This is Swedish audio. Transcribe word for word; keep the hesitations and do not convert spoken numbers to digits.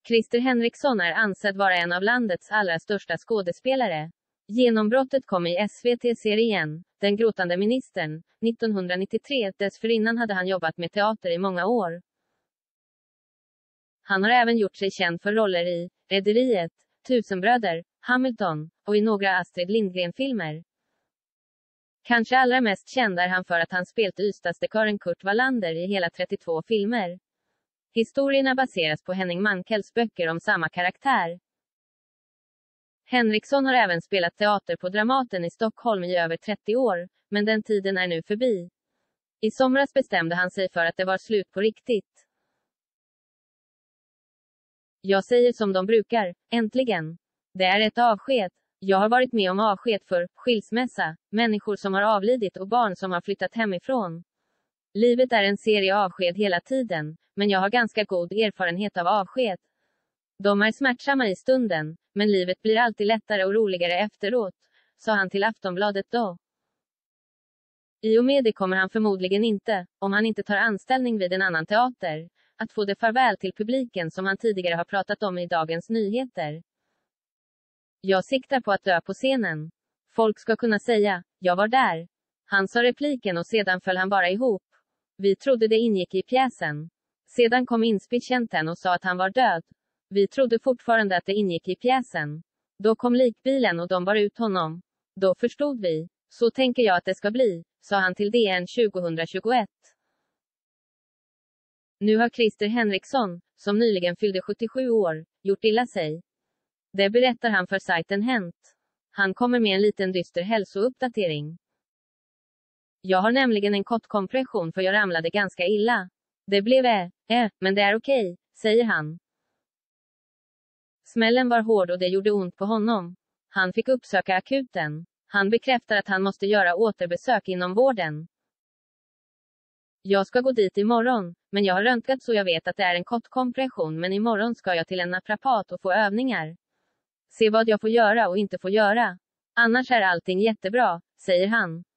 Christer Henriksson är ansedd vara en av landets allra största skådespelare. Genombrottet kom i S V T-serien Den gråtande ministern, nittonhundranittiotre. Dessförinnan hade han jobbat med teater i många år. Han har även gjort sig känd för roller i Rederiet, Tusenbröder, Hamilton och i några Astrid Lindgren-filmer. Kanske allra mest känd är han för att han spelat Ystadsdekören Kurt Wallander i hela trettiotvå filmer. Historierna baseras på Henning Mankells böcker om samma karaktär. Henriksson har även spelat teater på Dramaten i Stockholm i över trettio år, men den tiden är nu förbi. I somras bestämde han sig för att det var slut på riktigt. Jag säger som de brukar, äntligen. Det är ett avsked. Jag har varit med om avsked för skilsmässa, människor som har avlidit och barn som har flyttat hemifrån. Livet är en serie avsked hela tiden, men jag har ganska god erfarenhet av avsked. De är smärtsamma i stunden, men livet blir alltid lättare och roligare efteråt, sa han till Aftonbladet då. I och med det kommer han förmodligen inte, om han inte tar anställning vid en annan teater, att få det farväl till publiken som han tidigare har pratat om i Dagens Nyheter. Jag siktar på att dö på scenen. Folk ska kunna säga, jag var där. Han sa repliken och sedan föll han bara ihop. Vi trodde det ingick i pjäsen. Sedan kom inspicenten och sa att han var död. Vi trodde fortfarande att det ingick i pjäsen. Då kom likbilen och de bar ut honom. Då förstod vi. Så tänker jag att det ska bli, sa han till D N tjugohundratjugoett. Nu har Christer Henriksson, som nyligen fyllde sjuttiosju år, gjort illa sig. Det berättar han för sajten Hänt. Han kommer med en liten dyster hälsouppdatering. Jag har nämligen en kottkompression för jag ramlade ganska illa. Det blev äh, äh, men det är okej, säger han. Smällen var hård och det gjorde ont på honom. Han fick uppsöka akuten. Han bekräftar att han måste göra återbesök inom vården. Jag ska gå dit imorgon, men jag har röntgat så jag vet att det är en kottkompression, men imorgon ska jag till en naprapat och få övningar. Se vad jag får göra och inte får göra. Annars är allting jättebra, säger han.